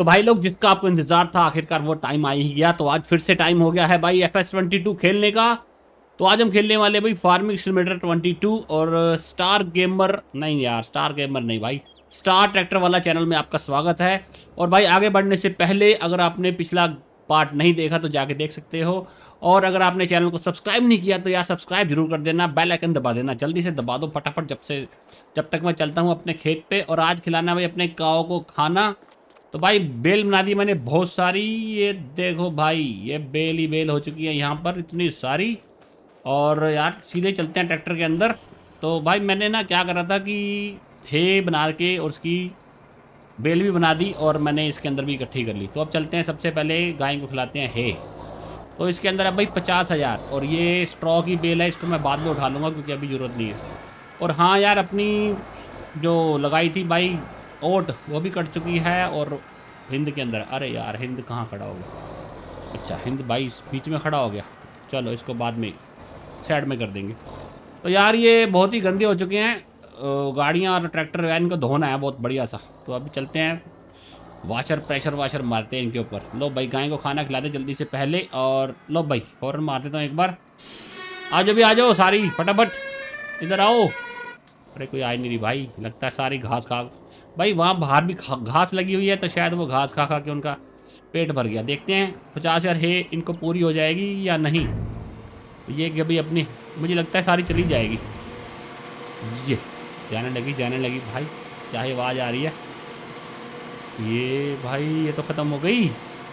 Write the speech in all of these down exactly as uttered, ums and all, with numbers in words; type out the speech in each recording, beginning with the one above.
तो भाई लोग, जिसका आपको इंतजार था आखिरकार वो टाइम आ ही गया। तो आज फिर से टाइम हो गया है भाई एफ एस ट्वेंटी टू खेलने का। तो आज हम खेलने वाले भाई फार्मिंग सिमुलेटर ट्वेंटी टू और स्टार गेमर नहीं यार, स्टार गेमर नहीं भाई, स्टार ट्रैक्टर वाला चैनल में आपका स्वागत है। और भाई आगे बढ़ने से पहले अगर आपने पिछला पार्ट नहीं देखा तो जाके देख सकते हो, और अगर आपने चैनल को सब्सक्राइब नहीं किया तो यार सब्सक्राइब जरूर कर देना, बेल आइकन दबा देना, जल्दी से दबा दो फटाफट, जब से जब तक मैं चलता हूँ अपने खेत पे। और आज खिलाना भाई अपने काओ को खाना। तो भाई बेल बना दी मैंने बहुत सारी, ये देखो भाई ये बेल ही बेल हो चुकी है यहाँ पर इतनी सारी। और यार सीधे चलते हैं ट्रैक्टर के अंदर। तो भाई मैंने ना क्या करा था कि हे बना के और उसकी बेल भी बना दी और मैंने इसके अंदर भी इकट्ठी कर ली। तो अब चलते हैं, सबसे पहले गाय को खिलाते हैं हे। तो इसके अंदर अब भाई पचास हज़ार, और ये स्ट्रॉ की बेल है, इसको मैं बाद में उठा लूँगा क्योंकि अभी ज़रूरत नहीं है। और हाँ यार, अपनी जो लगाई थी भाई ओट वो भी कट चुकी है। और हिंद के अंदर, अरे यार हिंद कहाँ खड़ा हो गया? अच्छा हिंद भाई बीच में खड़ा हो गया, चलो इसको बाद में साइड में कर देंगे। तो यार ये बहुत ही गंदे हो चुके हैं गाड़ियाँ और ट्रैक्टर, वैन को धोना है बहुत बढ़िया सा। तो अभी चलते हैं, वाशर प्रेशर वाशर मारते हैं इनके ऊपर। लो भाई गाय को खाना खिला दे जल्दी से पहले, और लो भाई फौरन मार देता हूँ एक बार। आ जाओ भी आ जाओ सारी फटाफट, इधर आओ। अरे कोई आ नहीं रही भाई, लगता है सारी घास खा भाई, वहाँ बाहर भी घास लगी हुई है तो शायद वो घास खा खा के उनका पेट भर गया। देखते हैं पचास हज़ार है इनको पूरी हो जाएगी या नहीं। ये कि अभी अपनी मुझे लगता है सारी चली जाएगी। ये जाने लगी जाने लगी भाई, क्या ही आवाज़ आ रही है। ये भाई ये तो ख़त्म हो गई।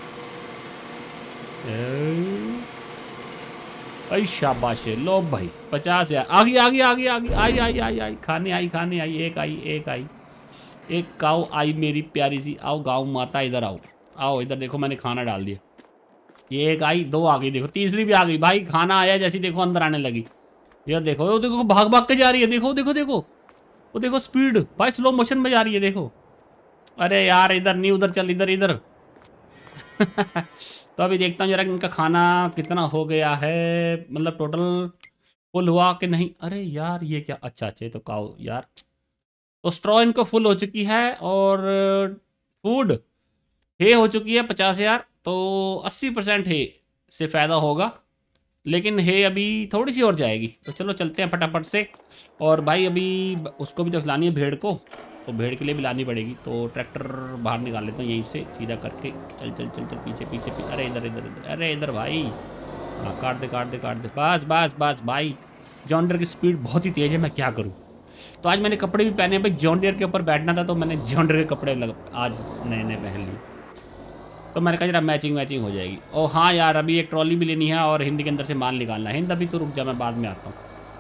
अरे शाबाश, लो भाई पचास हज़ार आ गई आ गई आ गई आ गई आई आई आई आई खाने आई खाने आई, एक आई एक आई एक काऊ आई मेरी प्यारी सी। आओ गाँव माता इधर आओ, आओ इधर देखो मैंने खाना डाल दिया। ये एक आई, दो आ गई, देखो तीसरी भी आ गई भाई। खाना आया जैसी देखो अंदर आने लगी। ये देखो वो देखो भाग भाग के जा रही है, देखो देखो देखो वो देखो स्पीड भाई स्लो मोशन में जा रही है देखो। अरे यार इधर नहीं उधर चल, इधर इधर तो अभी देखता हूँ जरा इनका खाना कितना हो गया है, मतलब टोटल फुल हुआ कि नहीं। अरे यार ये क्या, अच्छा अच्छा तो काओ यार। तो स्ट्रॉ इनको फुल हो चुकी है और फूड हे हो चुकी है पचास हज़ार। तो अस्सी परसेंट हे से फ़ायदा होगा, लेकिन हे अभी थोड़ी सी और जाएगी। तो चलो चलते हैं फटाफट से। और भाई अभी उसको भी तो खिलानी है भेड़ को, तो भेड़ के लिए भी लानी पड़ेगी। तो ट्रैक्टर बाहर निकाल लेता हूँ यहीं से सीधा करके। चल चल चल चल पीछे पीछे पीछे, अरे इधर इधर इधर, अरे इधर भाई, हाँ काट दे काट दे काट दे, बस बस बस भाई। जॉन डियर की स्पीड बहुत ही तेज़ है, मैं क्या करूँ। तो आज मैंने कपड़े भी पहने भाई, जॉन डियर के ऊपर बैठना था तो मैंने जॉन डियर के कपड़े लग आज नए नए पहन लिए। तो मैंने कहा जरा मैचिंग मैचिंग हो जाएगी। और हाँ यार अभी एक ट्रॉली भी लेनी है और हिंद के अंदर से माल निकालना है। हिंद अभी तो रुक जा, मैं बाद में आता हूँ।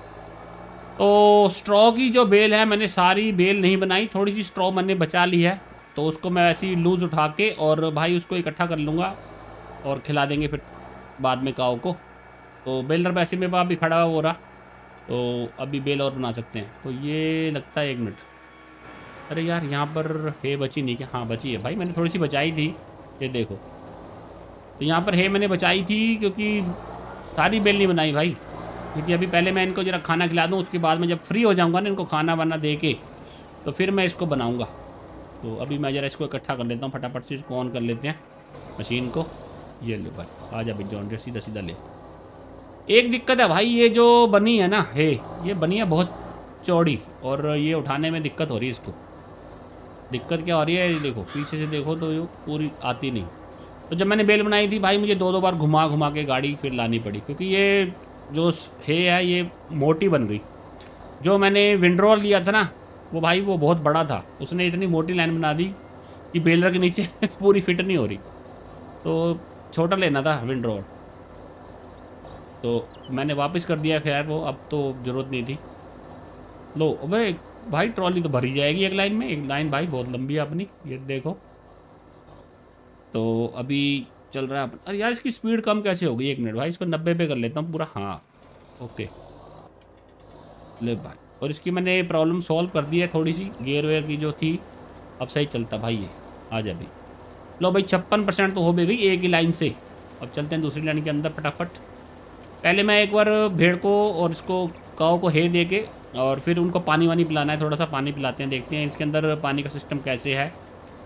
तो स्ट्रॉ की जो बेल है मैंने सारी बेल नहीं बनाई, थोड़ी सी स्ट्रॉ मैंने बचा ली है। तो उसको मैं ऐसे ही लूज़ उठा के और भाई उसको इकट्ठा कर लूँगा और खिला देंगे फिर बाद में काओ को। तो बेलर वैसे मेरे पास भी खड़ा हो रहा, तो अभी बेल और बना सकते हैं। तो ये लगता है एक मिनट, अरे यार यहाँ पर है बची नहीं क्या? हाँ बची है भाई, मैंने थोड़ी सी बचाई थी, ये देखो। तो यहाँ पर है मैंने बचाई थी क्योंकि सारी बेल नहीं बनाई भाई, क्योंकि अभी पहले मैं इनको जरा खाना खिला दूँ, उसके बाद में जब फ्री हो जाऊँगा ना इनको खाना वाना दे के तो फिर मैं इसको बनाऊँगा। तो अभी मैं ज़रा इसको इकट्ठा कर लेता हूँ फटाफट से, इसको ऑन कर लेते हैं मशीन को। ये लो भाई आ जा भाई जॉन डियर, सीधा सीधा ले। एक दिक्कत है भाई, ये जो बनी है ना है, ये बनी है बहुत चौड़ी और ये उठाने में दिक्कत हो रही है इसको। दिक्कत क्या हो रही है, देखो पीछे से देखो तो ये पूरी आती नहीं। तो जब मैंने बेल बनाई थी भाई मुझे दो दो बार घुमा घुमा के गाड़ी फिर लानी पड़ी, क्योंकि ये जो है है ये मोटी बन गई। जो मैंने विंडरोल लिया था ना वो भाई वो बहुत बड़ा था, उसने इतनी मोटी लाइन बना दी कि बेलर के नीचे पूरी फिट नहीं हो रही। तो छोटा लेना था विंडरोल, तो मैंने वापस कर दिया। खैर वो अब तो ज़रूरत नहीं थी। लो अबे भाई ट्रॉली तो भरी जाएगी एक लाइन में, एक लाइन भाई बहुत लंबी है अपनी, ये देखो। तो अभी चल रहा है। अरे यार इसकी स्पीड कम कैसे हो गई, एक मिनट भाई इसको नब्बे पे कर लेता हूँ पूरा। हाँ ओके ले भाई, और इसकी मैंने प्रॉब्लम सॉल्व कर दी है थोड़ी सी, गेयर वेयर की जो थी अब सही चलता भाई। ये आ जा भाई, लो भाई छप्पन परसेंट तो हो भी गई एक ही लाइन से। अब चलते हैं दूसरी लाइन के अंदर फटाफट। पहले मैं एक बार भेड़ को और इसको काऊ को हे दे के और फिर उनको पानी वानी पिलाना है, थोड़ा सा पानी पिलाते हैं, देखते हैं इसके अंदर पानी का सिस्टम कैसे है।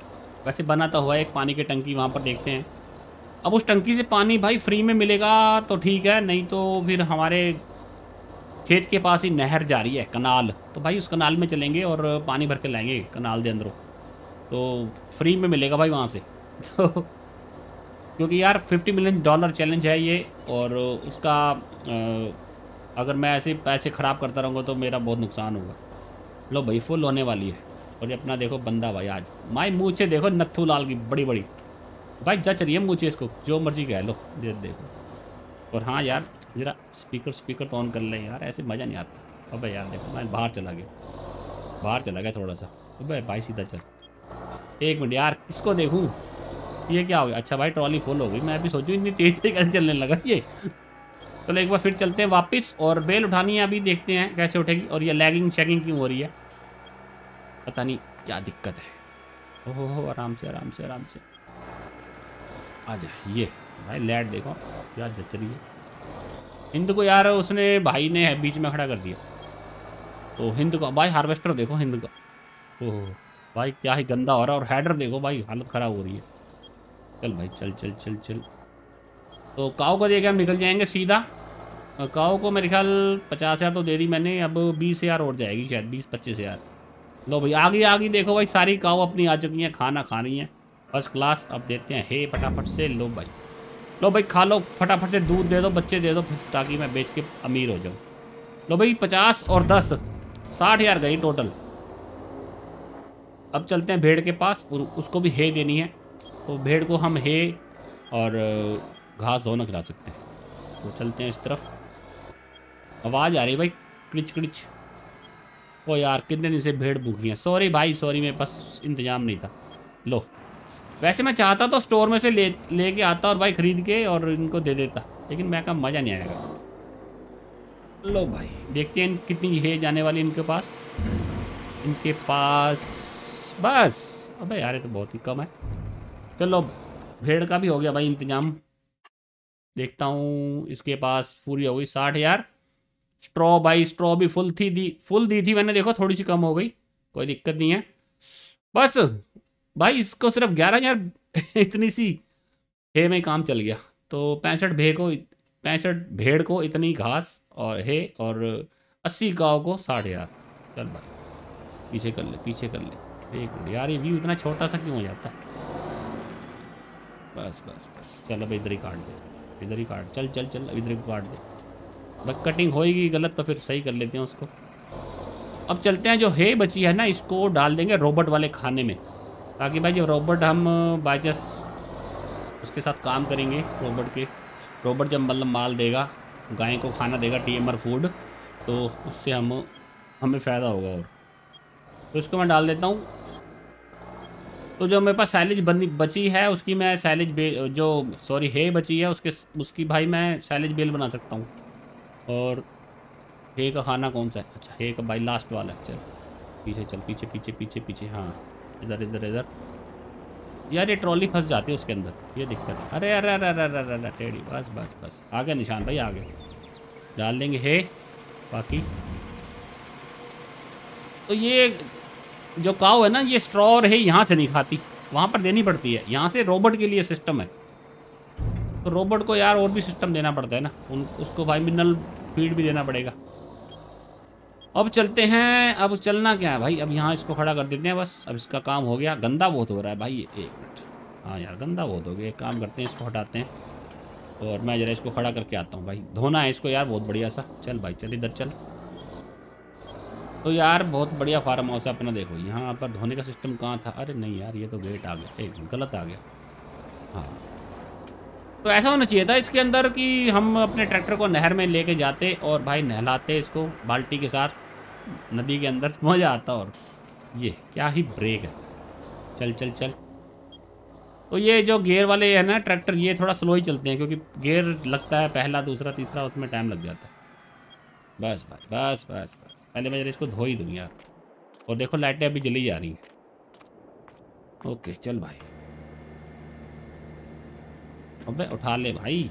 वैसे बना तो हुआ है एक पानी की टंकी, वहाँ पर देखते हैं। अब उस टंकी से पानी भाई फ्री में मिलेगा तो ठीक है, नहीं तो फिर हमारे खेत के पास ही नहर जा रही है, कनाल, तो भाई उस कनाल में चलेंगे और पानी भर के लाएंगे कनाल के अंदरों, तो फ्री में मिलेगा भाई वहाँ से। तो क्योंकि यार फिफ्टी मिलियन डॉलर चैलेंज है ये, और उसका अगर मैं ऐसे पैसे ख़राब करता रहूँगा तो मेरा बहुत नुकसान होगा। लो भाई फुल होने वाली है। और ये अपना देखो बंदा भाई, आज माई मूछे देखो नत्थू लाल की बड़ी बड़ी भाई, जच रही है मूछे इसको, जो मर्जी कह लो, ये देखो। और हाँ यार ज़रा स्पीकर स्पीकर तो ऑन कर लें यार, ऐसे मज़ा नहीं आता। अबे यार देखो मैं बाहर चला गया, बाहर चला गया थोड़ा सा। अबे भाई सीधा चल, एक मिनट यार किसको देखूँ, ये क्या हो गया? अच्छा भाई ट्रॉली फुल हो गई, मैं अभी सोचूं इतनी तेज से कैसे चलने लगा ये। चलो एक बार फिर चलते हैं वापस, और बेल उठानी है, अभी देखते हैं कैसे उठेगी। और ये लैगिंग चेकिंग क्यों हो रही है, पता नहीं क्या दिक्कत है। ओहो हो, आराम से आराम से आराम से आ जा। ये भाई लाइट देखो क्या जच रही है। हिंद को यार उसने भाई ने बीच में खड़ा कर दिया, तो हिंद का भाई हार्वेस्टर देखो हिंद का, ओह भाई क्या ही गंदा हो रहा है। और हेडर देखो भाई हालत ख़राब हो रही है। चल भाई चल चल चल चल। तो काऊ को देके हम निकल जाएंगे सीधा। काऊ को मेरे ख्याल पचास हज़ार तो दे दी मैंने, अब बीस हज़ार और जाएगी शायद, बीस पच्चीस हज़ार। लो भाई आगे आगे देखो भाई, सारी काऊ अपनी आ चुकी हैं, खाना खा रही हैं फर्स्ट क्लास। अब देते हैं हे फटाफट से, लो भाई लो भाई खा लो फटाफट से, दूध दे दो बच्चे दे दो, ताकि मैं बेच के अमीर हो जाऊँ। लो भाई पचास और दस साठ हज़ार गई टोटल। अब चलते हैं भेड़ के पास, उसको भी हे देनी है, तो भेड़ को हम हे और घास दोनों खिला सकते हैं। तो चलते हैं इस तरफ। आवाज़ आ रही है भाई क्रिच क्रिच। ओ यार कितने दिन से भेड़ भूखी हैं, सॉरी भाई सॉरी, मेरे पास इंतजाम नहीं था। लो वैसे मैं चाहता तो स्टोर में से ले लेके आता और भाई ख़रीद के और इनको दे देता, लेकिन मैं का मज़ा नहीं आएगा। लो भाई देखते हैं कितनी है जाने वाली इनके पास। इनके पास बस, अबे यार ये तो बहुत ही कम है। चलो भेड़ का भी हो गया भाई इंतजाम। देखता हूँ इसके पास पूरी हो गई साठ हज़ार। स्ट्रॉ भाई स्ट्रॉ भी फुल थी, दी फुल दी थी मैंने, देखो थोड़ी सी कम हो गई, कोई दिक्कत नहीं है। बस भाई इसको सिर्फ ग्यारह हज़ार इतनी सी हे में काम चल गया। तो पैंसठ भेड़ को पैंसठ भेड़ को इतनी घास और हे, और अस्सी गाँव को साठ हज़ार। चल भाई पीछे कर ले पीछे कर ले, एक मिनट यार ये व्यू इतना छोटा सा क्यों हो जाता है। बस बस बस चल अब इधर ही काट दे, इधर ही काट, चल चल चल इधर ही काट दे। बस कटिंग होएगी गलत तो फिर सही कर लेते हैं उसको। अब चलते हैं, जो है बची है ना इसको डाल देंगे रोबोट वाले खाने में, ताकि भाई जब रोबोट हम बाई चांस उसके साथ काम करेंगे, रोबोट के रोबोट जब मतलब माल देगा, गाय को खाना देगा टीएमआर फूड, तो उससे हम हमें फ़ायदा होगा। और तो इसको मैं डाल देता हूँ। तो जो मेरे पास सैलेज बनी बची है उसकी मैं सैलेज बे जो सॉरी है बची है उसके उसकी भाई मैं सैलेज बेल बना सकता हूँ। और हे का खाना कौन सा है, अच्छा हे का भाई लास्ट वाला है। चल पीछे चल पीछे पीछे पीछे पीछे, हाँ इधर इधर इधर। यार ये ट्रॉली फंस जाती है उसके अंदर, ये दिक्कत है। अरे अरे अरे अरे अरे अरे टेढ़ी, बस बस बस आ गया निशान भाई, आ गए। डाल देंगे हे बाकी। तो ये जो काऊ है ना, ये स्ट्रॉ और है यहाँ से नहीं खाती, वहाँ पर देनी पड़ती है। यहाँ से रोबोट के लिए सिस्टम है, तो रोबोट को यार और भी सिस्टम देना पड़ता है ना, उन उसको भाई मिनरल फीड भी देना पड़ेगा। अब चलते हैं, अब चलना क्या है भाई, अब यहाँ इसको खड़ा कर देते हैं बस। अब इसका काम हो गया, गंदा बहुत हो रहा है भाई, एक मिनट, हाँ यार गंदा बहुत हो गया। एक काम करते हैं इसको हटाते हैं, और मैं ज़रा इसको खड़ा करके आता हूँ भाई, धोना है इसको यार बहुत बढ़िया सा। चल भाई चल इधर चल। तो यार बहुत बढ़िया फार्म हाउस है अपना, देखो यहाँ पर धोने का सिस्टम कहाँ था, अरे नहीं यार ये तो गेट आ गया, एक गलत आ गया। हाँ तो ऐसा होना चाहिए था इसके अंदर कि हम अपने ट्रैक्टर को नहर में लेके जाते और भाई नहलाते इसको बाल्टी के साथ नदी के अंदर, मज़ा आता। और ये क्या ही ब्रेक है, चल चल चल। तो ये जो गियर वाले है ना ट्रैक्टर, ये थोड़ा स्लो ही चलते हैं, क्योंकि गियर लगता है पहला दूसरा तीसरा, उसमें टाइम लग जाता है। बस बस बस बस बस पहले मैं जरा इसको धो ही दूँ यार। और देखो लाइटें अभी जली जा रही हैं। ओके चल भाई, अबे उठा ले भाई,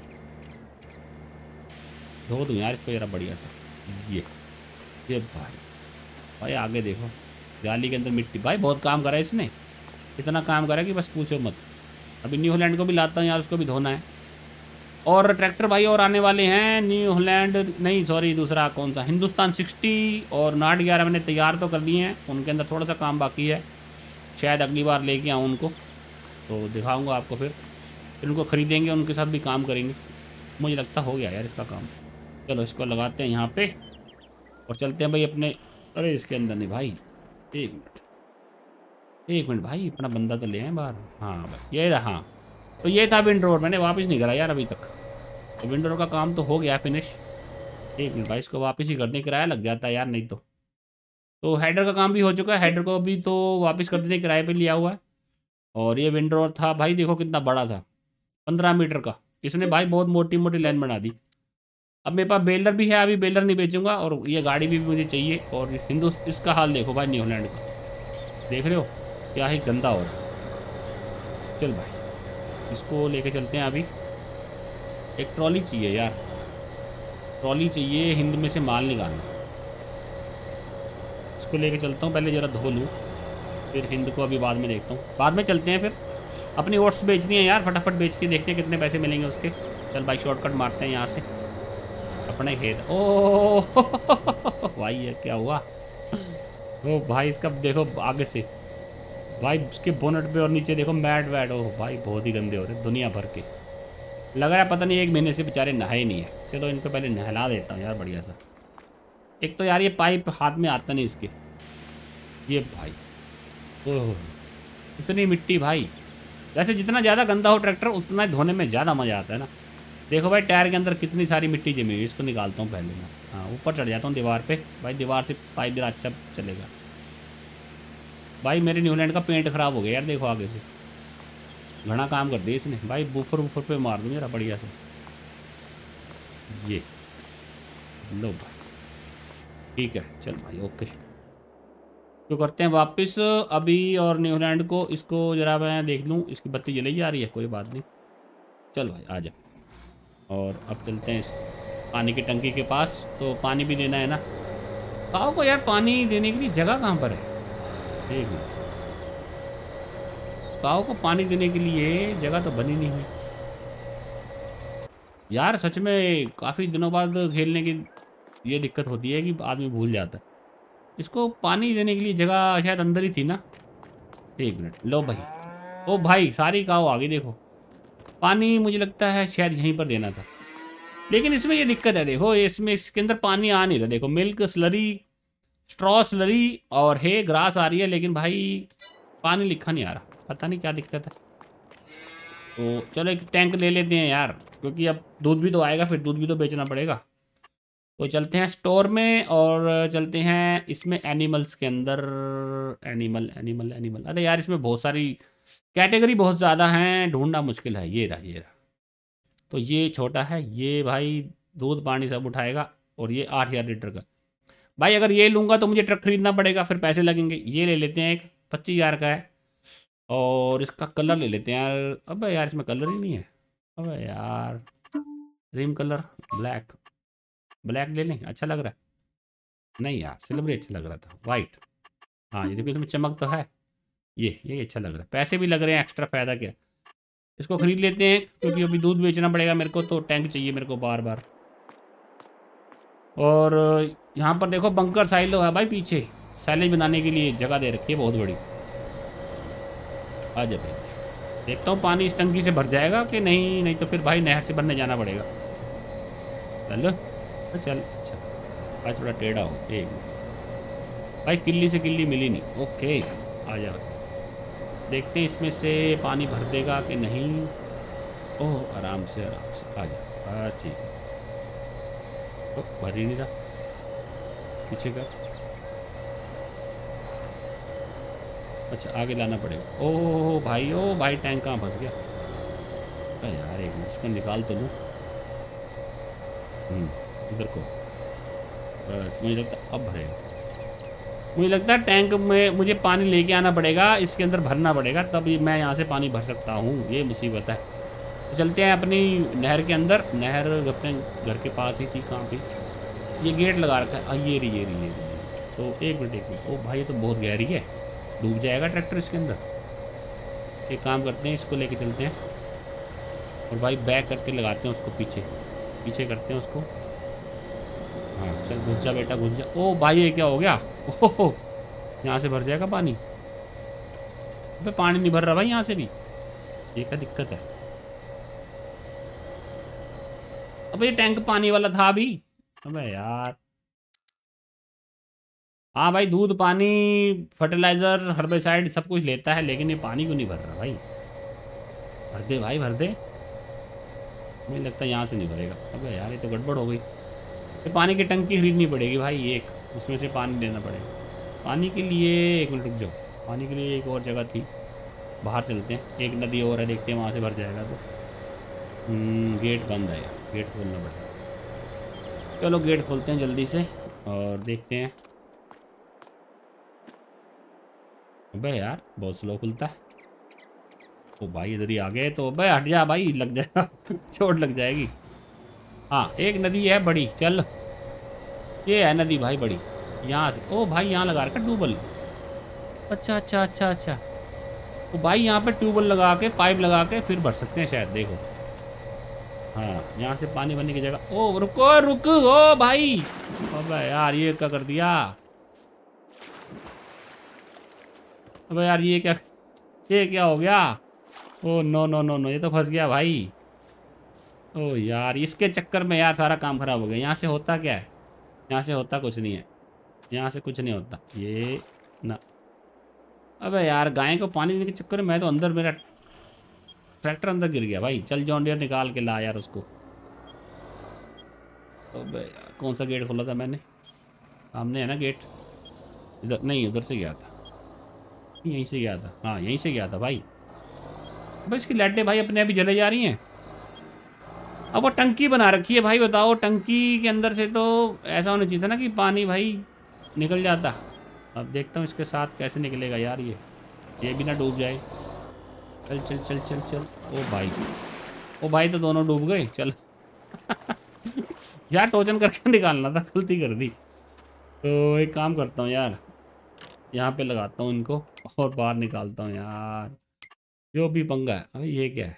धो दूँ यार इसको जरा बढ़िया सा। ये ये भाई भाई आगे देखो, जाली के अंदर मिट्टी, भाई बहुत काम करा है इसने। इतना काम करा कि बस पूछो मत। अभी न्यू हॉलैंड को भी लाता हूँ यार, उसको भी धोना है। और ट्रैक्टर भाई और आने वाले हैं। न्यू हॉलैंड नहीं, सॉरी दूसरा कौन सा, हिंदुस्तान सिक्सटी और नाट ग्यारह मैंने तैयार तो कर दिए हैं। उनके अंदर थोड़ा सा काम बाकी है, शायद अगली बार लेके आऊँ उनको, तो दिखाऊँगा आपको। फिर फिर उनको ख़रीदेंगे, उनके साथ भी काम करेंगे। मुझे लगता हो गया यार इसका काम। चलो इसको लगाते हैं यहाँ पे और चलते हैं भाई अपने। अरे इसके अंदर नहीं भाई, एक मिनट एक मिनट भाई, अपना बंदा तो ले आए बाहर। हाँ भाई ये रहा। तो ये था विंडरोर, मैंने वापस नहीं करा यार अभी तक। तो विंडरोर का काम तो हो गया फिनिश। एक मिनट भाई, इसको वापस ही करने किराया लग जाता है यार नहीं तो। तो हेडर का काम भी हो चुका है, हेडर को भी तो वापस कर देने किराए पे लिया हुआ है। और ये विंडरोर था भाई, देखो कितना बड़ा था, पंद्रह मीटर का। इसने भाई बहुत मोटी मोटी लाइन बना दी। अब मेरे पास बेलर भी है, अभी बेलर नहीं बेचूंगा। और ये गाड़ी भी मुझे चाहिए। और हिंदू इसका हाल देखो भाई, न्यू हॉलैंड का देख रहे हो क्या ही गंदा हो रहा। चल भाई इसको लेके चलते हैं। अभी एक ट्रॉली चाहिए यार, ट्रॉली चाहिए हिंद में से माल निकालना। इसको लेके चलता हूँ, पहले ज़रा धो लूँ, फिर हिंद को अभी बाद में देखता हूँ। बाद में चलते हैं, फिर अपनी ओट्स बेचनी है यार, फटाफट बेच के देखते हैं कितने पैसे मिलेंगे उसके। चल भाई शॉर्टकट मारते हैं यहाँ से अपने खेत। ओ भाई ये क्या हुआ? ओ भाई इसका देखो आगे से भाई, उसके बोनट पे और नीचे देखो मैट वैट। ओह भाई बहुत ही गंदे हो रहे दुनिया भर के। लग रहा है पता नहीं एक महीने से बेचारे नहाए नहीं है। चलो इनको पहले नहला देता हूँ यार बढ़िया सा। एक तो यार ये पाइप हाथ में आता नहीं इसके, ये भाई ओह इतनी मिट्टी भाई। वैसे जितना ज़्यादा गंदा हो ट्रैक्टर उतना धोने में ज़्यादा मज़ा आता है ना। देखो भाई टायर के अंदर कितनी सारी मिट्टी जमी हुई, इसको निकालता हूँ पहले मैं। हाँ ऊपर चढ़ जाता हूँ दीवार पे भाई, दीवार से पाइप जरा अच्छा चलेगा। भाई मेरे न्यू हॉलैंड का पेंट ख़राब हो गया यार, देखो आगे से घना काम कर दिया इसने भाई। बूफर वूफर पे मार दूँ मेरा बढ़िया से। ये लो भाई ठीक है, चल भाई ओके। तो करते हैं वापस अभी और न्यू हॉलैंड को। इसको जरा मैं देख लूँ, इसकी बत्ती जलाई जा रही है, कोई बात नहीं। चल भाई आ जा। और अब चलते हैं इस पानी की टंकी के पास, तो पानी भी देना है ना काऊ को यार। पानी देने के लिए जगह कहाँ पर है? एक मिनट, काऊ को पानी देने के लिए जगह तो बनी नहीं हुई यार। सच में काफ़ी दिनों बाद खेलने की ये दिक्कत होती है कि आदमी भूल जाता है। इसको पानी देने के लिए जगह शायद अंदर ही थी ना। एक मिनट, लो भाई। ओ भाई सारी काऊ आ गई देखो। पानी मुझे लगता है शायद यहीं पर देना था, लेकिन इसमें ये दिक्कत है देखो, इसमें इसके अंदर पानी आ नहीं रहा। देखो मिल्क स्लरी, स्ट्रॉ स्लरी और हे ग्रास आ रही है, लेकिन भाई पानी लिखा नहीं आ रहा, पता नहीं क्या दिक्कत है। तो चलो एक टैंक ले लेते हैं यार, क्योंकि अब दूध भी तो आएगा, फिर दूध भी तो बेचना पड़ेगा। तो चलते हैं स्टोर में और चलते हैं इसमें एनिमल्स के अंदर। एनिमल एनिमल एनिमल, अरे यार इसमें बहुत सारी कैटेगरी बहुत ज़्यादा हैं, ढूंढना मुश्किल है। ये रहा ये रहा। तो ये छोटा है, ये भाई दूध पानी सब उठाएगा। और ये आठ हज़ार लीटर का भाई, अगर ये लूँगा तो मुझे ट्रक खरीदना पड़ेगा, फिर पैसे लगेंगे। ये ले लेते हैं, एक पच्चीस हज़ार का है। और इसका कलर ले लेते हैं यार। अबे यार इसमें कलर ही नहीं है। अबे यार रिम कलर ब्लैक, ब्लैक ले लें, अच्छा लग रहा है। नहीं यार सिल्वर अच्छा लग रहा था, वाइट। हाँ ये देखो इसमें चमक तो है, ये ये अच्छा लग रहा है। पैसे भी लग रहे हैं एक्स्ट्रा, फ़ायदा क्या। इसको खरीद लेते हैं क्योंकि अभी दूध बेचना पड़ेगा मेरे को, तो टैंक चाहिए मेरे को बार बार। और यहाँ पर देखो बंकर साइलो है भाई, पीछे सैलेज बनाने के लिए जगह दे रखी है बहुत बड़ी। आ जा भाई, देखता हूँ पानी इस टंकी से भर जाएगा कि नहीं, नहीं तो फिर भाई नहर से भरने जाना पड़ेगा। चलो चल अच्छा भाई, थोड़ा टेढ़ा हो। एक भाई किल्ली से किल्ली मिली नहीं। ओके आ जा, देखते हैं इसमें से पानी भर देगा कि नहीं। ओह आराम से आराम से आ जा, बस ठीक है। तो भर ही नहीं रहा, पीछे का। अच्छा आगे लाना पड़ेगा। ओह भाई, ओ भाई टैंक कहाँ फंस गया। अरे यार एक मिनट, इसको निकाल तो लूँ इधर को। बस मुझे लगता है अब भरेगा। मुझे लगता है टैंक में मुझे पानी लेके आना पड़ेगा, इसके अंदर भरना पड़ेगा, तब मैं यहाँ से पानी भर सकता हूँ। ये मुसीबत है। तो चलते हैं अपनी नहर के अंदर। नहर अपने घर के पास ही थी, कहाँ पे ये गेट लगा रखा है। ये रही ये रही ये। तो एक मिनट एक मिनट, ओ भाई ये तो बहुत गहरी है, डूब जाएगा ट्रैक्टर इसके अंदर। एक काम करते हैं, इसको लेके चलते हैं और भाई बैक करके लगाते हैं उसको पीछे, पीछे करते हैं उसको। हाँ चल घुस जा बेटा, घुस जा। ओ भाई ये क्या हो गया? ओहो, यहाँ से भर जाएगा पानी? अबे पानी नहीं भर रहा भाई यहाँ से भी, ये क्या दिक्कत है? अबे ये टैंक पानी वाला था अभी। अबे यार, हाँ भाई दूध, पानी, फर्टिलाइजर, हर्बिसाइड सब कुछ लेता है, लेकिन ये पानी क्यों नहीं भर रहा भाई? भर दे भाई, भर दे। मुझे लगता है यहाँ से नहीं भरेगा। अबे यार ये तो गड़बड़ हो गई। ये पानी की टंकी खरीदनी पड़ेगी भाई एक, उसमें से पानी लेना पड़ेगा। पानी के लिए एक मिनट रुक जाओ, पानी के लिए एक और जगह थी, बाहर चलते हैं। एक नदी और है, देखते हैं वहाँ से भर जाएगा तो। गेट बंद है यार, गेट खोलना पड़ेगा। चलो गेट खोलते हैं जल्दी से और देखते हैं। अबे यार बहुत स्लो खुलता है। ओ भाई इधर ही आ गए तो। अबे हट जा भाई, लग जाएगा चोट लग जाएगी। हाँ एक नदी है बड़ी, चल ये है नदी भाई बड़ी, यहाँ से। ओ भाई यहाँ लगा रखा ट्यूबवेल। अच्छा अच्छा अच्छा अच्छा, तो भाई यहाँ पे ट्यूबवेल लगा के, पाइप लगा के फिर भर सकते हैं शायद, देखो। हाँ यहाँ से पानी भरने की जगह। ओ रुको रुको, ओ भाई अबे यार ये क्या कर दिया? अबे यार ये क्या, ये क्या हो गया? Oh no no no no, ये तो फंस गया भाई। ओ यार इसके चक्कर में यार सारा काम खराब हो गया। यहाँ से होता क्या है? यहाँ से होता कुछ नहीं है, यहाँ से कुछ नहीं होता ये ना। अबे यार गाय को पानी देने के चक्कर में मैं तो अंदर, मेरा ट्रैक्टर अंदर गिर गया भाई। चल जॉन डियर निकाल के ला यार उसको। अबे यार कौन सा गेट खोला था मैंने? सामने है ना गेट, इधर नहीं, उधर से गया था, यहीं से गया था। हाँ यहीं से गया था भाई। भाई इसकी लाइटें भाई अपने आप ही जले जा रही हैं। अब वो टंकी बना रखी है भाई, बताओ टंकी के अंदर से तो ऐसा होना चाहिए था ना कि पानी भाई निकल जाता। अब देखता हूँ इसके साथ कैसे निकलेगा यार ये ये भी ना डूब जाए। चल चल चल चल चल। ओ भाई, ओ भाई तो दोनों डूब गए। चल यार टोचन करके निकालना था, गलती कर दी। तो एक काम करता हूँ यार, यहाँ पे लगाता हूँ इनको और बाहर निकालता हूँ यार, जो भी पंगा है। अभी ये क्या है?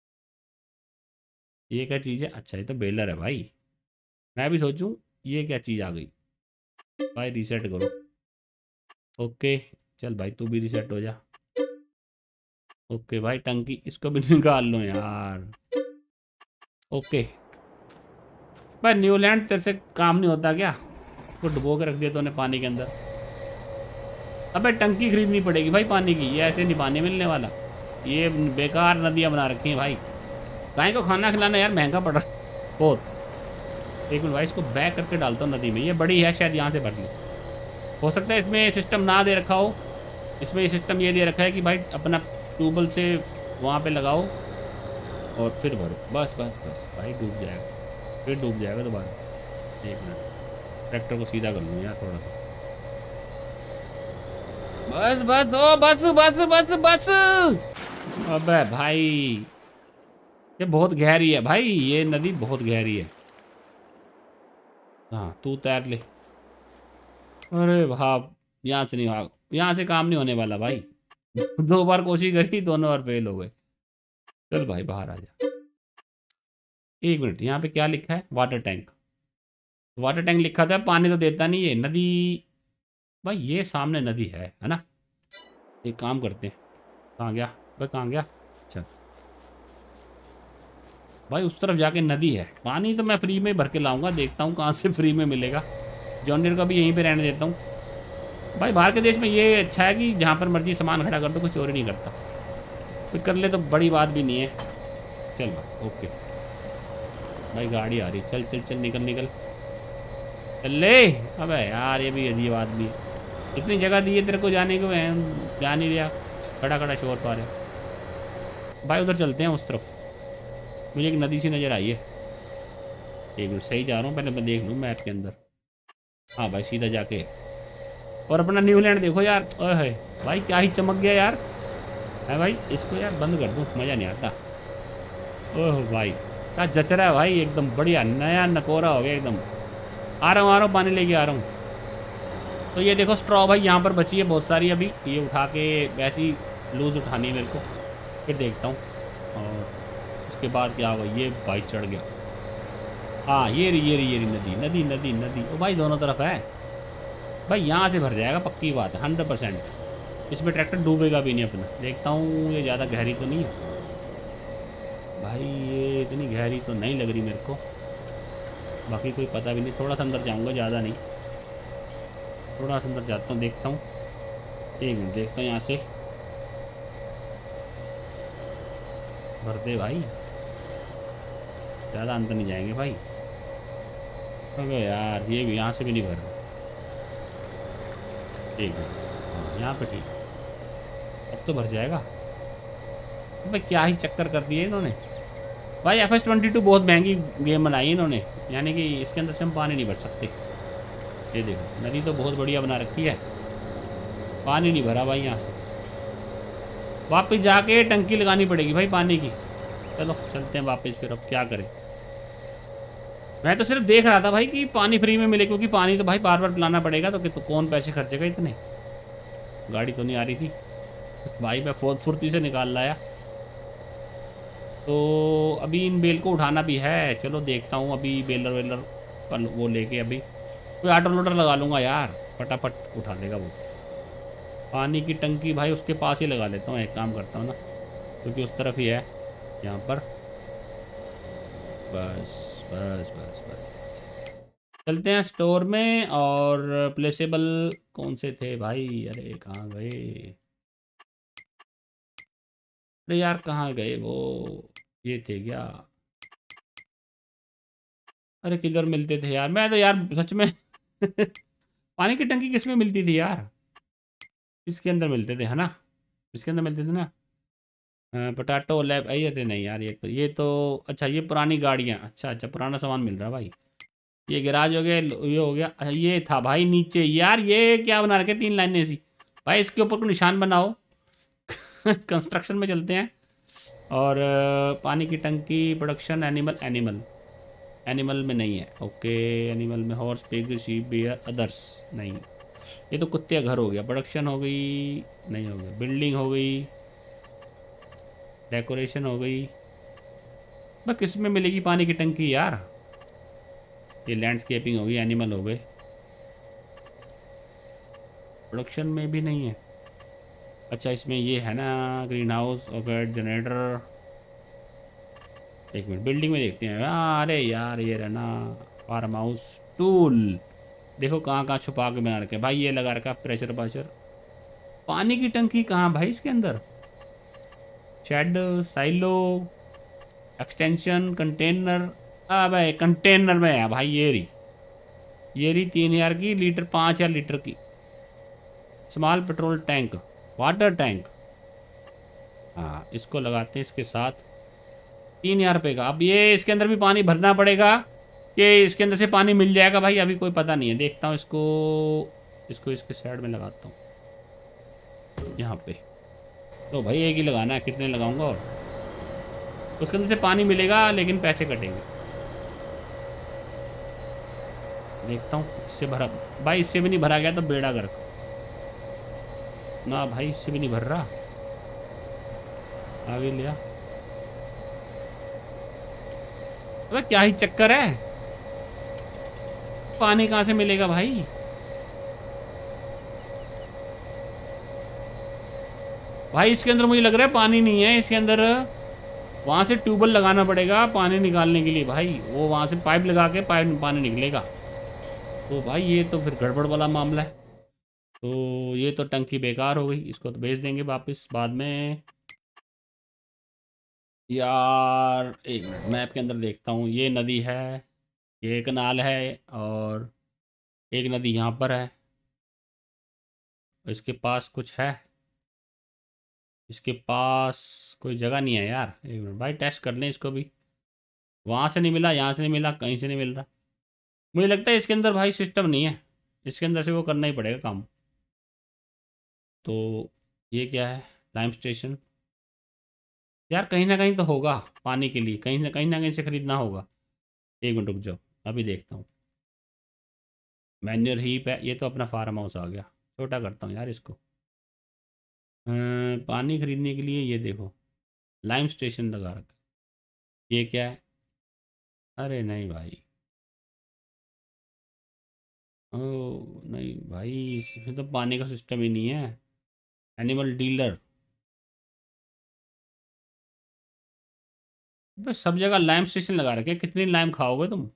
ये क्या चीज़ है? अच्छा ये तो बेलर है भाई। मैं भी सोचूं ये क्या चीज़ आ गई। भाई रीसेट करो। ओके चल भाई तू भी रीसेट हो जा। ओके भाई टंकी इसको भी निकाल लो यार। ओके भाई न्यूलैंड तेरे से काम नहीं होता क्या? उसको डुबो के रख दिया तूने पानी के अंदर। अबे टंकी खरीदनी पड़ेगी भाई पानी की, ये ऐसे नहीं पानी मिलने वाला। ये बेकार नदियाँ बना रखी हैं भाई। गाय को खाना खिलाना यार महंगा पड़ रहा है बहुत। एक मिनट भाई इसको बैक करके डालता हूँ नदी में। ये बड़ी है शायद, यहाँ से भर ली। हो सकता है इसमें सिस्टम ना दे रखा हो। इसमें ये सिस्टम ये दे रखा है कि भाई अपना ट्यूबवेल से वहाँ पे लगाओ और फिर भरो। बस बस बस भाई डूब जाएगा, फिर डूब जाएगा दोबारा। एक मिनट ट्रैक्टर को सीधा कर लूँ यार थोड़ा सा। बस बस ओ बस बस बस बस। अबे भाई ये बहुत गहरी है भाई, ये नदी बहुत गहरी है। हाँ तू तैर ले। अरे भाग, यहाँ से नहीं भाग, यहाँ से काम नहीं होने वाला भाई। दो बार कोशिश करी, दोनों बार फेल हो गए। चल भाई बाहर आ जा। एक मिनट, यहाँ पे क्या लिखा है? Water tank. वाटर टैंक लिखा था, पानी तो देता नहीं है। नदी भाई ये सामने नदी है है ना? एक काम करते हैं, कहाँ गया भाई, कहाँ गया? अच्छा भाई उस तरफ जाके नदी है। पानी तो मैं फ्री में भर के लाऊंगा, देखता हूँ कहाँ से फ्री में मिलेगा। जॉन डियर का भी यहीं पे रहने देता हूँ। भाई बाहर के देश में ये अच्छा है कि जहाँ पर मर्जी सामान खड़ा कर दो, कुछ चोरी नहीं करता कोई। कर ले तो बड़ी बात भी नहीं है। चल भाई ओके भाई गाड़ी आ रही, चल चल चल निकल निकल चल ले। अबे यार ये भी अजीब आदमी है, इतनी जगह दी है तेरे को जाने को, जा नहीं रहा, खड़ा खड़ा शोर पा रहे। भाई उधर चलते हैं उस तरफ, मुझे एक नदी सी नज़र आई है। एक मिनट सही जा रहा हूँ, पहले मैं देख लूँ मैप के अंदर। हाँ भाई सीधा जाके, और अपना न्यूलैंड देखो यार। ओए भाई क्या ही चमक गया यार है भाई। इसको यार बंद कर दूँ, मज़ा नहीं आता। ओह भाई क्या जच रहा है भाई, एकदम बढ़िया नया नकोरा हो गया एकदम। आ रहा हूँ आ रहा हूँ पानी लेके आ रहा हूँ। तो ये देखो स्ट्रॉ भाई यहाँ पर बची है बहुत सारी अभी, ये उठा के वैसी लूज़ उठानी है मेरे को। फिर देखता हूँ। और उसके बाद क्या होगा, ये भाई चढ़ गया। हाँ ये रही ये रही ये रही नदी नदी नदी नदी, ओ भाई दोनों तरफ है भाई, यहाँ से भर जाएगा पक्की बात है, हंड्रेड परसेंट। इसमें ट्रैक्टर डूबेगा भी नहीं अपना। देखता हूँ ये ज़्यादा गहरी तो नहीं है भाई, ये इतनी गहरी तो नहीं लग रही मेरे को। बाकी कोई पता भी नहीं, थोड़ा सा अंदर जाऊँगा, ज़्यादा नहीं, थोड़ा सा अंदर जाता हूँ, देखता हूँ। एक मिनट देखता हूँ यहाँ से, भर दे भाई, ज़्यादा अंदर नहीं जाएंगे भाई। अबे यार ये भी यहाँ से भी नहीं भर रहा। ठीक है, हाँ यहाँ पे ठीक, अब तो भर जाएगा। अबे क्या ही चक्कर कर दिए इन्होंने भाई। एफ एस ट्वेंटी टू बहुत महंगी गेम बनाई है इन्होंने, यानी कि इसके अंदर से हम पानी नहीं भर सकते। ये देखो नदी तो बहुत बढ़िया बना रखी है, पानी नहीं भरा भाई। यहाँ से वापस जाके टंकी लगानी पड़ेगी भाई पानी की। चलो चलते हैं वापस, फिर अब क्या करें। मैं तो सिर्फ देख रहा था भाई कि पानी फ्री में मिले, क्योंकि पानी तो भाई बार बार पिलाना पड़ेगा, तो, तो कौन पैसे खर्चेगा इतने। गाड़ी तो नहीं आ रही थी भाई, मैं फोर्थ फुर्ती से निकाल लाया। तो अभी इन बेल को उठाना भी है, चलो देखता हूँ अभी बेलर वेलर पर वो लेके अभी कोई ऑटो लोडर लगा लूँगा यार, फटाफट उठा देगा वो। पानी की टंकी भाई उसके पास ही लगा लेता हूँ, एक काम करता हूँ ना, क्योंकि उस तरफ ही है यहाँ पर। बस बस बस बस चलते हैं स्टोर में। और प्लेसेबल कौन से थे भाई, अरे कहाँ गए, अरे यार कहाँ गए वो, ये थे क्या, अरे किधर मिलते थे यार, मैं तो यार सच में पानी की टंकी किस में मिलती थी यार, इसके अंदर मिलते थे है ना, इसके अंदर मिलते थे ना। पोटैटो लैब, ये थे नहीं यार, ये तो ये तो अच्छा ये पुरानी गाड़ियाँ, अच्छा अच्छा पुराना सामान मिल रहा है भाई। ये गैराज हो गया, ये हो गया। अच्छा ये था भाई नीचे यार, ये क्या बना रखे तीन लाइनें सी भाई, इसके ऊपर को निशान बनाओ कंस्ट्रक्शन में चलते हैं। और अ, पानी की टंकी, प्रोडक्शन, एनिमल, एनिमल एनिमल में नहीं है, ओके। एनिमल में horse, pig, sheep, bear, others नहीं, ये तो कुत्ते का घर हो गया। प्रोडक्शन हो गई, नहीं हो गया। बिल्डिंग हो गई, डेकोरेशन हो गई। बस किस में मिलेगी पानी की टंकी यार, ये लैंडस्केपिंग हो गई, एनिमल हो गए, प्रोडक्शन में भी नहीं है। अच्छा इसमें ये है ना, ग्रीन हाउस और जनरेटर। एक मिनट बिल्डिंग में देखते हैं। हाँ अरे यार ये रहना, फार्म हाउस, टूल, देखो कहाँ कहाँ छुपा के बना रखे भाई, ये लगा रखा प्रेशर वाशर। पानी की टंकी कहाँ भाई इसके अंदर, शेड, साइलो, एक्सटेंशन, कंटेनर। आ भाई कंटेनर में है भाई, ये रही ये रही तीन हजार की लीटर, पाँच हजार लीटर की small petrol tank, water tank. हाँ इसको लगाते हैं इसके साथ, तीन हजार रुपये का। अब ये इसके अंदर भी पानी भरना पड़ेगा कि इसके अंदर से पानी मिल जाएगा भाई, अभी कोई पता नहीं है। देखता हूँ इसको, इसको इसके साइड में लगाता हूँ यहाँ पे। तो भाई एक ही लगाना है, कितने लगाऊंगा, और उसके अंदर से पानी मिलेगा लेकिन पैसे कटेंगे। देखता हूँ इससे भरा, भाई इससे भी नहीं भरा गया तो बेड़ा गर्क ना भाई, इससे भी नहीं भर रहा, आगे लिया। अबे क्या ही चक्कर है, पानी कहाँ से मिलेगा भाई। भाई इसके अंदर मुझे लग रहा है पानी नहीं है इसके अंदर, वहाँ से ट्यूबवेल लगाना पड़ेगा पानी निकालने के लिए भाई, वो वहाँ से पाइप लगा के पाइप पानी निकलेगा। तो भाई ये तो फिर गड़बड़ वाला मामला है। तो ये तो टंकी बेकार हो गई, इसको तो भेज देंगे वापस बाद में। यार एक मिनट मैप के अंदर देखता हूँ, ये नदी है, ये कनाल है, और एक नदी यहाँ पर है, इसके पास कुछ है, इसके पास कोई जगह नहीं है यार। एक मिनट भाई टेस्ट कर लें इसको भी, वहाँ से नहीं मिला, यहाँ से नहीं मिला, कहीं से नहीं मिल रहा। मुझे लगता है इसके अंदर भाई सिस्टम नहीं है, इसके अंदर से वो करना ही पड़ेगा काम। तो ये क्या है, लाइम स्टेशन, यार कहीं ना कहीं तो होगा पानी के लिए, कहीं ना कहीं ना कहीं से खरीदना होगा। एक मिनट रुक जाओ अभी देखता हूँ। मैन्योर हीप है, ये तो अपना फार्म हाउस आ गया, छोटा करता हूँ यार इसको। अ, पानी खरीदने के लिए ये देखो, लाइम स्टेशन लगा रखा। ये क्या है? अरे नहीं भाई, ओ नहीं भाई, इसमें तो पानी का सिस्टम ही नहीं है। एनिमल डीलर, बस सब जगह लाइम स्टेशन लगा रखे, कितनी लाइम खाओगे तुम?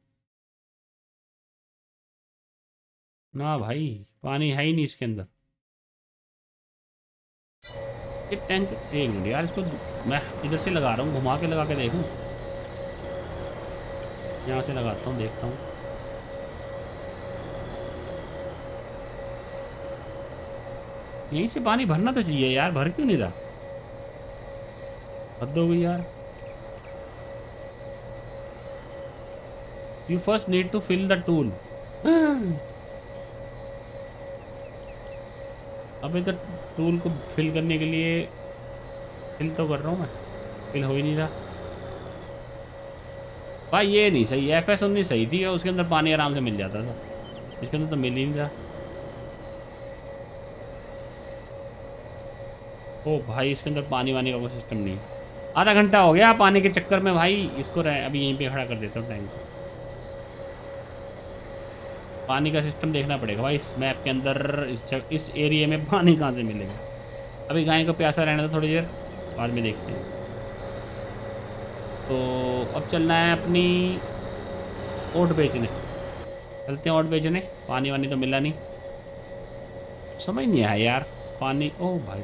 ना भाई, पानी है ही नहीं इसके अंदर। ये टैंक, एक मिनट यार, इसको मैं इधर से लगा रहा हूँ, घुमा के लगा के देखूँ। यहाँ से लगाता हूँ, देखता हूँ। यहीं से पानी भरना तो चाहिए यार, भर क्यों नहीं रहा? हद हो गई यार। You first need to fill the tool. अबे तो टूल को फिल करने के लिए फिल तो कर रहा हूँ मैं, फिल हो ही नहीं रहा भाई। ये नहीं सही, एफ एस उन्नीस सही थी और उसके अंदर पानी आराम से मिल जाता था, इसके अंदर तो मिल ही नहीं रहा। ओ भाई, इसके अंदर पानी वानी का कोई सिस्टम नहीं है। आधा घंटा हो गया पानी के चक्कर में भाई, इसको अभी यहीं पे खड़ा कर देता हूँ टैंक को। पानी का सिस्टम देखना पड़ेगा भाई इस मैप के अंदर, इस इस एरिया में पानी कहाँ से मिलेगा। अभी गाय को प्यासा रहने दो थोड़ी देर, बाद में देखते हैं। तो अब चलना है अपनी ओट बेचने, चलते हैं ओट बेचने। पानी वानी तो मिला नहीं, समझ नहीं आया यार पानी। ओ भाई,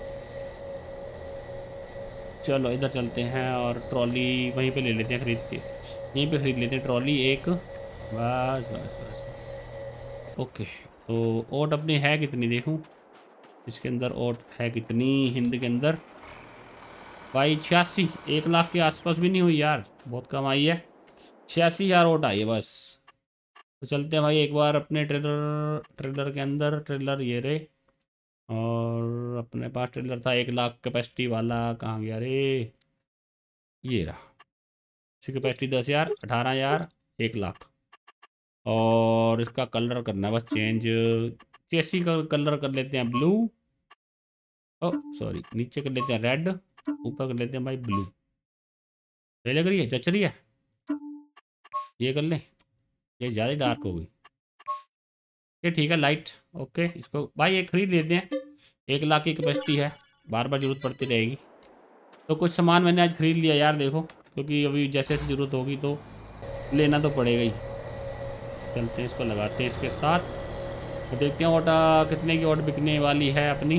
चलो इधर चलते हैं और ट्रॉली वहीं पे ले लेते हैं खरीद के, यहीं पे खरीद लेते हैं ट्रॉली एक। बस बस बस, ओके। तो ओट अपनी है कितनी देखूं, इसके अंदर ओट है कितनी हिंद के अंदर भाई? छियासी, एक लाख के आसपास भी नहीं हुई यार, बहुत कम आई है। छियासी हज़ार ओट आई है बस। तो चलते हैं भाई एक बार अपने ट्रेलर ट्रेलर के अंदर, ट्रेलर ये रे, और अपने पास ट्रेलर था एक लाख कैपेसिटी वाला, कहाँ गया रे? ये रहा, इसकी कैपेसिटी दस हज़ार, अठारह हज़ार, एक लाख। और इसका कलर करना है बस चेंज, चेसी का कलर कर लेते हैं ब्लू, ओ सॉरी नीचे कर लेते हैं रेड, ऊपर कर लेते हैं भाई ब्लू। सही लग रही है, जच रही है, ये कर लें। ये ज़्यादा डार्क हो गई, ये ठीक है लाइट, ओके। इसको भाई एक खरीद लेते हैं, एक लाख की कैपेसिटी है, बार बार ज़रूरत पड़ती रहेगी। तो कुछ सामान मैंने आज खरीद लिया यार देखो, क्योंकि अभी जैसे जैसे ज़रूरत होगी तो लेना तो पड़ेगा ही। चलते हैं इसको लगाते हैं इसके साथ, तो देखते हैं ऑटा कितने की ऑट बिकने वाली है अपनी।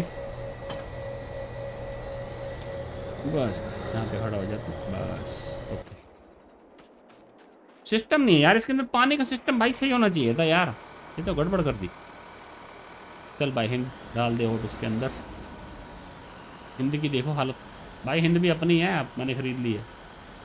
बस यहाँ पे खड़ा हो जाता हूँ, बस ओके। सिस्टम नहीं है यार इसके अंदर, पानी का सिस्टम भाई सही होना चाहिए था यार, ये तो गड़बड़ कर दी। चल भाई हिंद डाल दे ऑट उसके अंदर। हिंद की देखो हालत भाई, हिंद भी अपनी है, मैंने खरीद ली है।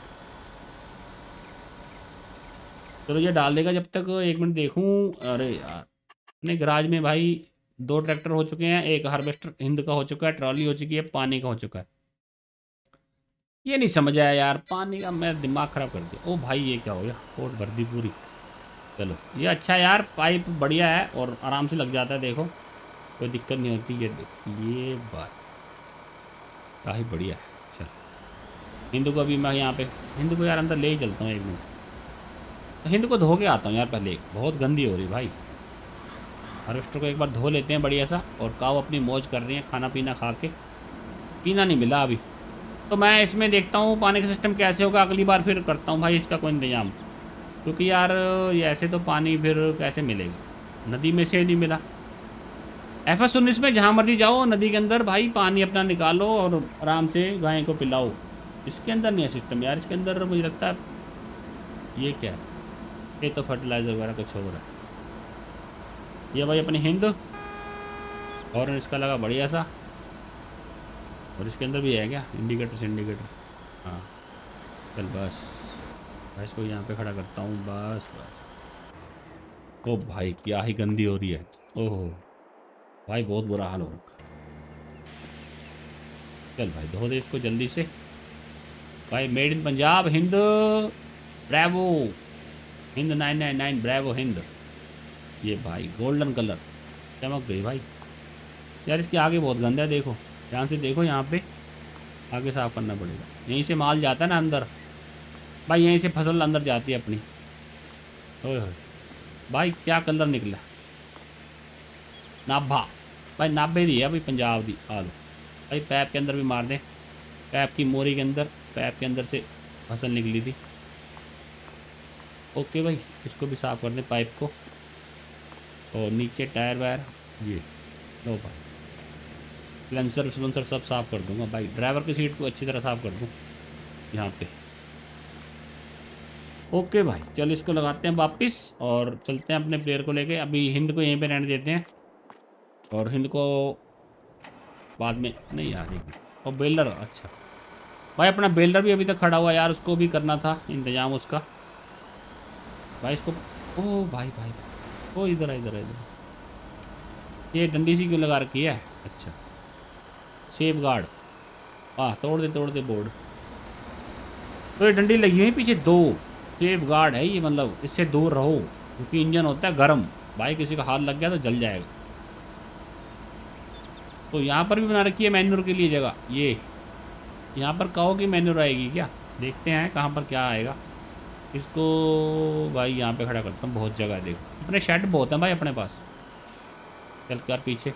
चलो ये डाल देगा जब तक, एक मिनट देखूं। अरे यार अपने गराज में भाई दो ट्रैक्टर हो चुके हैं, एक हार्वेस्टर हिंद का हो चुका है, ट्रॉली हो चुकी है, पानी का हो चुका है। ये नहीं समझ आया यार, पानी का मैं दिमाग ख़राब कर दिया। ओ भाई ये क्या हो गया, कोट भर दी पूरी। चलो ये अच्छा यार, पाइप बढ़िया है और आराम से लग जाता है, देखो कोई दिक्कत नहीं होती। ये ये बात काफ़ी बढ़िया है। चल हिंदू को अभी मैं यहाँ पे, हिंदू को यार अंदर ले ही चलता हूँ एक मिनट, तो हिंदू को धो के आता हूँ यार पहले, बहुत गंदी हो रही भाई। हार्वेस्टर को एक बार धो लेते हैं बढ़िया सा, और काव अपनी मौज कर रही है खाना पीना खा के, पीना नहीं मिला अभी। तो मैं इसमें देखता हूँ पानी का सिस्टम कैसे होगा, अगली बार फिर करता हूँ भाई इसका कोई इंतजाम, क्योंकि यार ये ऐसे तो पानी फिर कैसे मिलेगा, नदी में से नहीं मिला। एफ एस उन्नीस में जहाँ मर्जी जाओ नदी के अंदर भाई पानी अपना निकालो और आराम से गाय को पिलाओ, इसके अंदर नहीं है सिस्टम यार। इसके अंदर मुझे लगता है ये क्या है, ये तो फर्टिलाइज़र वगैरह कुछ हो रहा है। ये भाई अपनी हिंद, और इसका लगा बढ़िया सा, और इसके अंदर भी है क्या इंडिकेटर इंडिकेटर, हाँ चल बस मैं इसको यहाँ पे खड़ा करता हूँ, बस बस। ओ भाई क्या ही गंदी हो रही है, ओहो भाई बहुत बुरा हाल हो रखा। चल भाई धो दे इसको जल्दी से भाई। Made in Punjab Hind bravo, Hind nine nine nine bravo Hind. ये भाई गोल्डन कलर चमक गई भाई। यार इसके आगे बहुत गंदा है, देखो ध्यान से देखो यहाँ पे, आगे साफ करना पड़ेगा। यहीं से माल जाता है ना अंदर भाई, यहीं से फसल अंदर जाती है अपनी। ओए होए भाई क्या कलर निकला। नाभा भाई, नाभे दी है भाई, पंजाब दी। आ लो भाई, पैप के अंदर भी मार दें। पैप की मोरी के अंदर, पैप के अंदर से फसल निकली थी। ओके भाई, इसको भी साफ़ कर दें पाइप को। और नीचे टायर वायर ये लो भाई, सिलेंसर सिलेंसर सब साफ़ कर दूंगा भाई। ड्राइवर की सीट को अच्छी तरह साफ़ कर दूँ यहाँ पे। ओके भाई, चल इसको लगाते हैं वापस और चलते हैं अपने प्लेयर को लेके। अभी हिंद को यहीं पे रहने देते हैं और हिंद को बाद में नहीं आ रही। और बेलर, अच्छा भाई अपना बेलर भी अभी तक खड़ा हुआ यार, उसको भी करना था इंतजाम उसका भाई। इसको ओ भाई भाई ओ इधर इधर इधर ये डंडी सी क्यों लगा रखी है। अच्छा सेफ गार्ड, हाँ तोड़ दे तोड़ दे बोर्ड। तो ये डंडी लगी हुई पीछे दो, सेफ गार्ड है ये, मतलब इससे दूर रहो क्योंकि इंजन होता है गर्म भाई, किसी का हाथ लग गया तो जल जाएगा। तो यहाँ पर भी बना रखी है मैन्योर के लिए जगह। ये यहाँ पर कहो कि मैन्योर आएगी क्या, देखते हैं कहाँ पर क्या आएगा। इसको भाई यहाँ पे खड़ा करता हूँ, बहुत जगह है देखो, अपने शेड बहुत है भाई अपने पास। चल कर पीछे,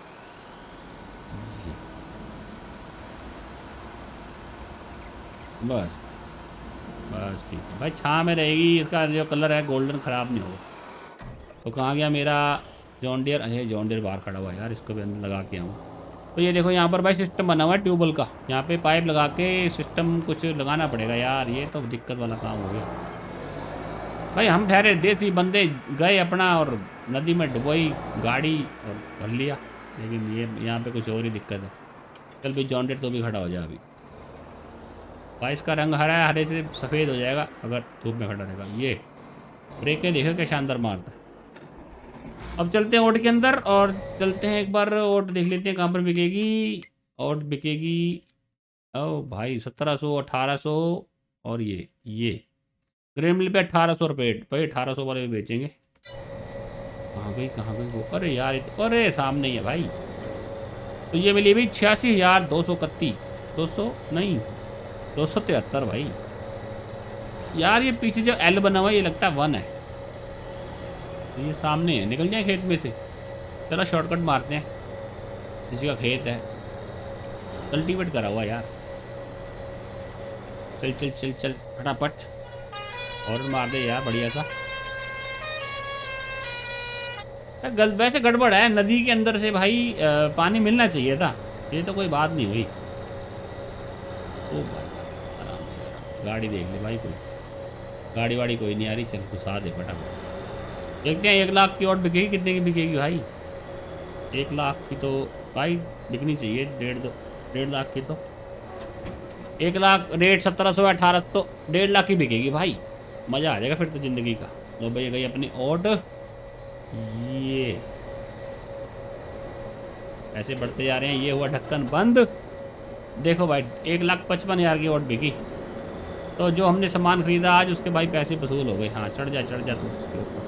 बस बस ठीक है भाई, छाँ में रहेगी। इसका जो कलर है गोल्डन ख़राब नहीं होगा। तो कहाँ गया मेरा जॉन डियर। अरे जॉन डियर बाहर खड़ा हुआ है यार, इसको भी अंदर लगा के आऊँ। तो ये देखो यहाँ पर भाई सिस्टम बना हुआ है ट्यूबवेल का, यहाँ पे पाइप लगा के सिस्टम कुछ लगाना पड़ेगा यार। ये तो दिक्कत वाला काम हो गया भाई। हम ठहरे देसी बंदे, गए अपना और नदी में डुबोई गाड़ी और भर लिया, लेकिन ये यहाँ पे कुछ और ही दिक्कत है। चल भाई जॉन डियर तो भी खड़ा हो जाए अभी भाई। इसका रंग हरा है, हरे से सफ़ेद हो जाएगा अगर धूप में खड़ा रहेगा। ये ब्रेकें देखो क्या शानदार मारता है। अब चलते हैं ओट के अंदर और चलते हैं एक बार ओट देख लेते हैं कहाँ पर बिकेगी। ओट बिकेगी ओ भाई सत्रह सौ अठारह सौ और ये ये ग्रेन मिल पे अठारह सौ रुपये भाई, अठारह सौ वाले बेचेंगे। कहाँ गई कहाँ गई वो, अरे यार तो, अरे सामने ही है भाई। तो ये मिली भाई छियासी हज़ार दो सौ इकतीस, दो सौ नहीं दो सौ तिहत्तर भाई। यार ये पीछे जो एल बना हुआ है ये लगता है वन है। तो ये सामने है, निकल जाए खेत में से। चलो शॉर्टकट मारते हैं, किसी का खेत है कल्टीवेट करा हुआ यार। चल चल चल चल फटाफट और मार दे यार बढ़िया सा। गल वैसे गड़बड़ है, नदी के अंदर से भाई आ, पानी मिलना चाहिए था, ये तो कोई बात नहीं हुई। ओ भाई आराम से आराम, गाड़ी देख ले भाई, कोई गाड़ी वाड़ी कोई नहीं आ रही। चल घुसा दे फटाफट, देखते हैं एक लाख की और बिकेगी, कितने की बिकेगी भाई। एक लाख की तो भाई बिकनी चाहिए, डेढ़ दो डेढ़ लाख की तो एक लाख रेट सत्रह सौ अठारह तो डेढ़ लाख की बिकेगी भाई, मज़ा आ जाएगा फिर तो ज़िंदगी का। लो भाई गई अपनी ओट, ये ऐसे बढ़ते जा रहे हैं। ये हुआ ढक्कन बंद। देखो भाई एक लाख पचपन हज़ार की ओट बिकी। तो जो हमने सामान खरीदा आज उसके भाई पैसे वसूल हो गए। हाँ चढ़ जा चढ़ जा तू उसके ऊपर।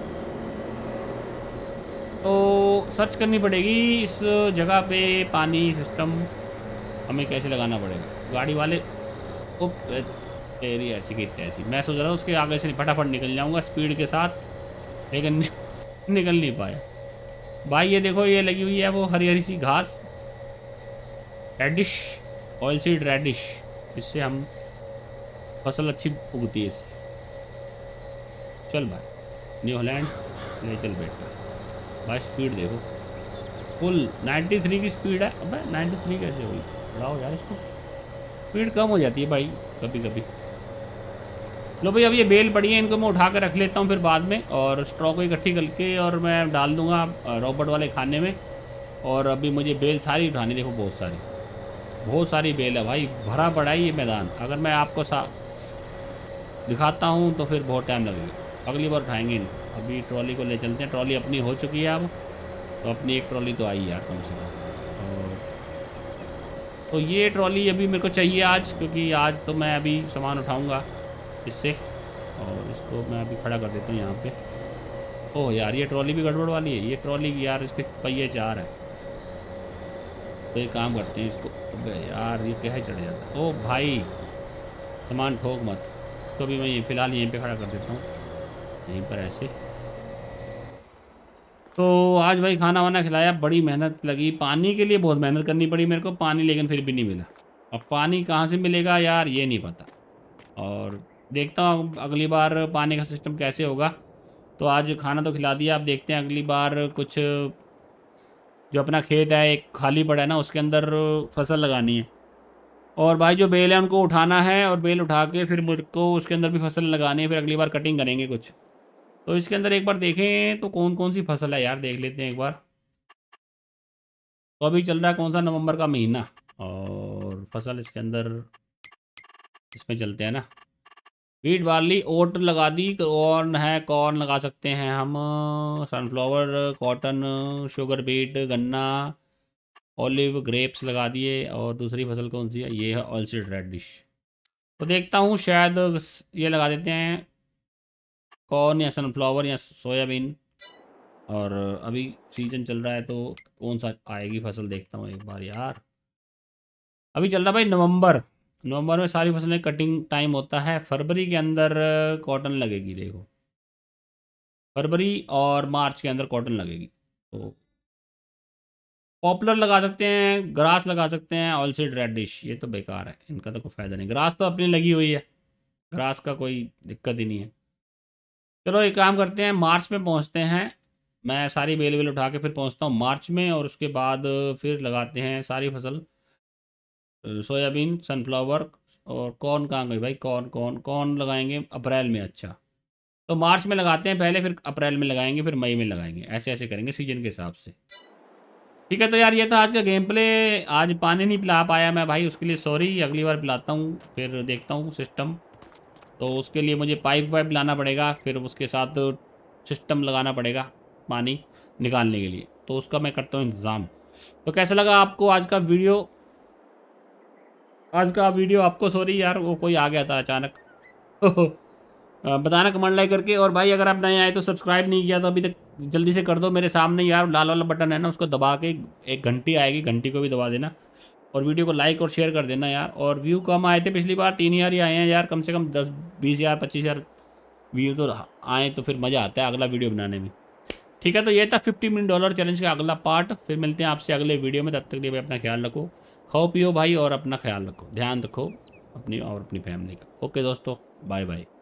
तो सर्च करनी पड़ेगी इस जगह पे, पानी सिस्टम हमें कैसे लगाना पड़ेगा। गाड़ी वाले ओ तेरी ऐसी की तैसी, मैं सोच रहा था उसके आगे से फटाफट निकल जाऊंगा स्पीड के साथ, लेकिन नि, निकल नहीं पाया भाई। ये देखो ये लगी हुई है वो हरी हरी सी घास, रेडिश ऑयल सीड रेडिश, इससे हम फसल अच्छी उगती है इससे। चल भाई न्यू हॉलैंड ले चल बेटा भाई। स्पीड देखो फुल तिरानवे की स्पीड है। अबे तिरानवे कैसे हुई, बढ़ाओ यार इसको, स्पीड कम हो जाती है भाई कभी कभी। लो भाई अब ये बेल पड़ी है, इनको मैं उठा कर रख लेता हूँ फिर बाद में, और स्ट्रॉ को इकट्ठी करके और मैं डाल दूँगा रॉबर्ट वाले खाने में। और अभी मुझे बेल सारी उठानी, देखो बहुत सारी बहुत सारी बेल है भाई, भरा पड़ा है ये मैदान। अगर मैं आपको सा दिखाता हूँ तो फिर बहुत टाइम लगेगा, अगली बार उठाएंगे इनको। अभी ट्रॉली को ले चलते हैं, ट्रॉली अपनी हो चुकी है अब, तो अपनी एक ट्रॉली तो आई यार कम से कम। और तो ये ट्रॉली अभी मेरे को चाहिए आज, क्योंकि आज तो मैं अभी सामान उठाऊंगा इससे। और इसको मैं अभी खड़ा कर देता हूँ यहाँ पे। ओह यार ये ट्रॉली भी गड़बड़ वाली है, ये ट्रॉली यार इसके पहिए चार है। तो एक काम करते हैं इसको। अबे यार ये क्या है, चढ़ जाता है। ओ भाई सामान ठोक मत। तो भी मैं ये फ़िलहाल यहीं पे खड़ा कर देता हूँ, यहीं पर ऐसे। तो आज भाई खाना वाना खिलाया, बड़ी मेहनत लगी। पानी के लिए बहुत मेहनत करनी पड़ी मेरे को, पानी लेकिन फिर भी नहीं मिला। अब पानी कहाँ से मिलेगा यार, ये नहीं पता। और देखता हूँ अगली बार पानी का सिस्टम कैसे होगा। तो आज खाना तो खिला दिया, अब देखते हैं अगली बार कुछ जो अपना खेत है एक खाली पड़ा है ना, उसके अंदर फसल लगानी है। और भाई जो बेल है उनको उठाना है, और बेल उठा के फिर मुझको उसके अंदर भी फसल लगानी है। फिर अगली बार कटिंग करेंगे कुछ। तो इसके अंदर एक बार देखें तो कौन कौन सी फसल है यार, देख लेते हैं एक बार। तो अभी चल रहा है कौन सा, नवंबर का महीना, और फसल इसके अंदर इसमें चलते हैं ना। वीट बार्ली ओट लगा दी, कॉर्न है, कॉर्न लगा सकते हैं हम, सनफ्लावर, कॉटन, शुगर बीट, गन्ना, ऑलिव, ग्रेप्स लगा दिए। और दूसरी फसल कौन सी है, ये है ऑलसीड रेड डिश। तो देखता हूँ शायद ये लगा देते हैं कॉर्न या सनफ्लावर या सोयाबीन। और अभी सीजन चल रहा है तो कौन सा आएगी फसल, देखता हूँ एक बार यार। अभी चल रहा भाई नवंबर। नवंबर में सारी फसलें कटिंग टाइम होता है। फरवरी के अंदर कॉटन लगेगी, देखो फरवरी और मार्च के अंदर कॉटन लगेगी। तो पॉपुलर लगा सकते हैं, ग्रास लगा सकते हैं, ऑलसीड रेड डिश, ये तो बेकार है, इनका तो कोई फ़ायदा नहीं। ग्रास तो अपनी लगी हुई है, ग्रास का कोई दिक्कत ही नहीं है। चलो एक काम करते हैं, मार्च में पहुंचते हैं। मैं सारी बेल वेल उठा के फिर पहुंचता हूँ मार्च में, और उसके बाद फिर लगाते हैं सारी फसल। सोयाबीन, सनफ्लावर और कॉर्न कहाँ गई भाई, कॉर्न कॉर्न कॉर्न लगाएंगे अप्रैल में। अच्छा तो मार्च में लगाते हैं पहले, फिर अप्रैल में लगाएंगे, फिर मई में लगाएंगे, ऐसे ऐसे करेंगे सीजन के हिसाब से। ठीक है तो यार ये था आज का गेम प्ले। आज पानी नहीं पिला पाया मैं भाई, उसके लिए सॉरी, अगली बार पिलाता हूँ। फिर देखता हूँ सिस्टम, तो उसके लिए मुझे पाइप वाइप लाना पड़ेगा, फिर उसके साथ सिस्टम लगाना पड़ेगा पानी निकालने के लिए, तो उसका मैं करता हूँ इंतज़ाम। तो कैसा लगा आपको आज का वीडियो, आज का वीडियो आपको, सॉरी यार वो कोई आ गया था अचानक। बताना कमेंट लाइक करके। और भाई अगर आप नए आए तो सब्सक्राइब नहीं किया तो अभी तक जल्दी से कर दो। मेरे सामने यार लाल वाला बटन है ना, उसको दबा के एक घंटी आएगी, घंटी को भी दबा देना। और वीडियो को लाइक और शेयर कर देना यार। और व्यू कम आए थे पिछली बार, तीन हज़ार ही आए हैं यार, कम से कम दस बीस हज़ार पच्चीस हज़ार व्यू तो आए तो फिर मज़ा आता है अगला वीडियो बनाने में। ठीक है तो ये था फिफ्टी मिलियन डॉलर चैलेंज का अगला पार्ट। फिर मिलते हैं आपसे अगले वीडियो में, तब तक लिए भाई अपना ख्याल रखो, खाओ पियो भाई, और अपना ख्याल रखो, ध्यान रखो अपनी और अपनी फैमिली का। ओके दोस्तों, बाय बाय।